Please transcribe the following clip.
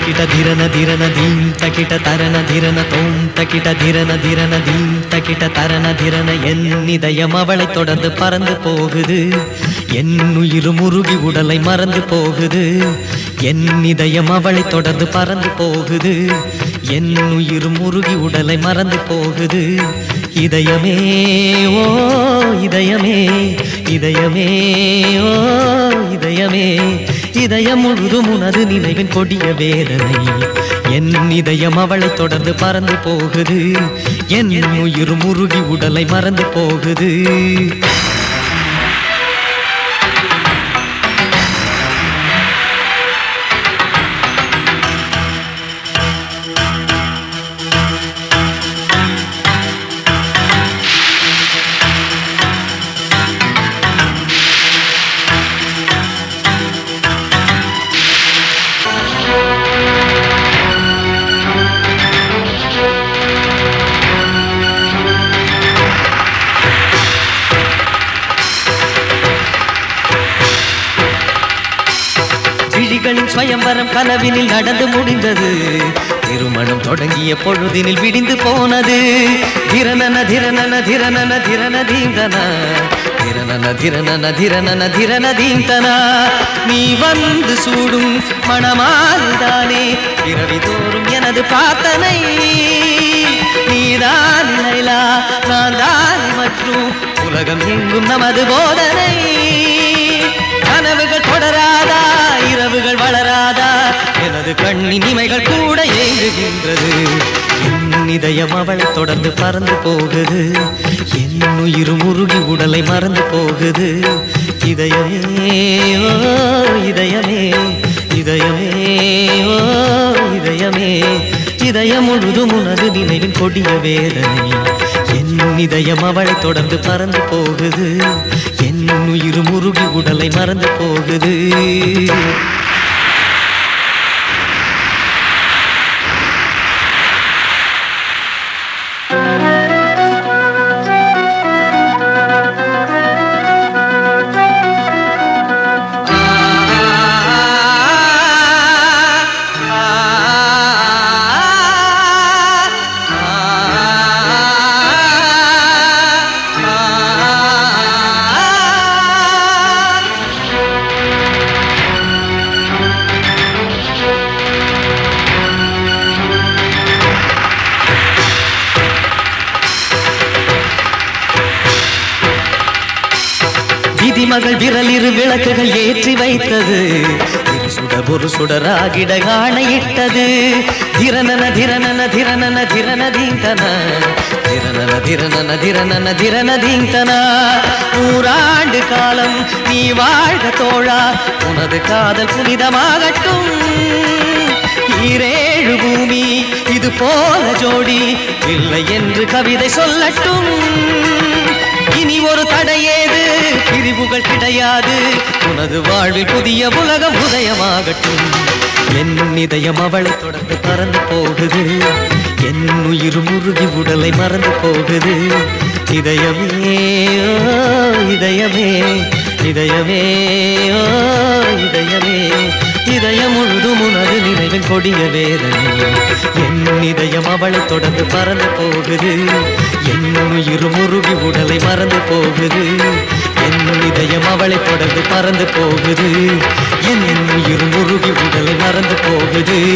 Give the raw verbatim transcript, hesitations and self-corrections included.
தக்கிட திரன திரன theme தக்கிட தரண திரன தோம் தக்கிட திரன திரன theme தக்கிட தரண திரன என் இதயம் அவளை தொடர்ந்து பறந்து போகுது என் உயிர் முருகி உடலை மறந்து போகுது என் இதயம் அவளை தொடர்ந்து பறந்து போகுது என் உயிர் முருகி உடலை மறந்து போகுது இதயமே ஓ இதயமே இதயமே ஓ இதயமே இதயம் முழுதும் உனது நினைவின் கொடிய வேதனை என் இதயம் அவளை தொடர்ந்து பறந்து போகுது என் உயிர் முருகி உடலை மறந்து போகுது ஸ்வயம்பரம் கனவினில் நடந்து முடிந்தது திருமணம் தொடங்கிய பொழுதினில் விடிந்து போனது திரனன திரனன திரனன திரன தீந்தன திரனன திரனன திரனன திரன தீந்தன நீ வந்து சூடும் மணமானதானே பிறவி தோறும் எனது பிரார்த்தனை நீதான் லைலா நான் தான் மற்றும் உலகம் எங்கும் நமது போதனை கனவுகள் தொடராதா இரவுகள் வளராதா எனது கண்ணின் இமைகள் கூட ஏங்குகின்றது என் இதயம் அவளை தொடர்ந்து பறந்து போகுது என் உயிர் முருகி உடலை மறந்து போகுது இதயமே ஓ இதயமே இதயமே ஓ இதயமே இதயம் முழுதும் உனது நினைவின் கொடிய வேதனை என் இதயம் அவளை தொடர்ந்து பறந்து போகுது என் உயிர் முருகி உடலை மறந்து போகுது மகள் விரலிரு விளக்குகள் ஏற்றி வைத்தது சுடர் ஒரு சுடராகிட ஆணையிட்டது திரனன திரனன திரனன திரன தீந்தன திரனன திரனன திரனன திரன தீந்தன நூறாண்டு காலம் நீ வாழ்க தோழா உனது காதல் புனிதமாகட்டும் ஈரேழு பூமி இது போல ஜோடி இல்லை என்று கவிதை சொல்லட்டும் இனி ஒரு தடையேது பிரிவுகள் கிடையாது உனது வாழ்வில் புதிய உலகம் உதயமாகட்டும் என் இதயம் அவளை தொடர்ந்து பறந்து போகுது என் உயிர் முருகி உடலை மறந்து போகுது இதயமே ஓ இதயமே இதயமே ஓ இதயமே இதயம் முழுதும் உனது நினைவின் கொடிய வேதனை என் இதயம் அவளை தொடர்ந்து பறந்து போகுது என் உயிர் முருகி உடலை மறந்து போகுது என் இதயம் அவளை தொடர்ந்து பறந்து போகுது என் உயிர் முருகி உடலை மறந்து போகுது